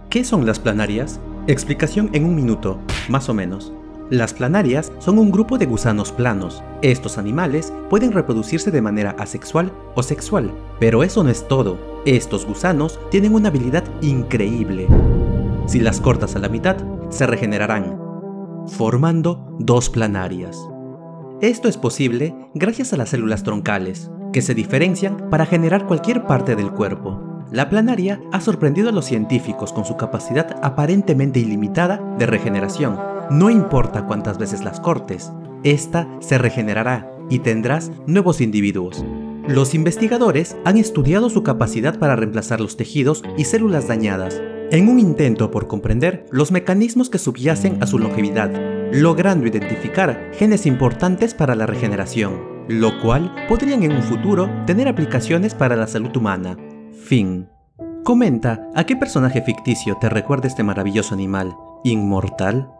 ¿Qué son las planarias? Explicación en un minuto, más o menos. Las planarias son un grupo de gusanos planos. Estos animales pueden reproducirse de manera asexual o sexual, pero eso no es todo. Estos gusanos tienen una habilidad increíble. Si las cortas a la mitad, se regenerarán, formando dos planarias. Esto es posible gracias a las células troncales, que se diferencian para generar cualquier parte del cuerpo. La planaria ha sorprendido a los científicos con su capacidad aparentemente ilimitada de regeneración. No importa cuántas veces las cortes, esta se regenerará y tendrás nuevos individuos. Los investigadores han estudiado su capacidad para reemplazar los tejidos y células dañadas, en un intento por comprender los mecanismos que subyacen a su longevidad, logrando identificar genes importantes para la regeneración, lo cual podrían en un futuro tener aplicaciones para la salud humana. Fin. Comenta a qué personaje ficticio te recuerda este maravilloso animal inmortal.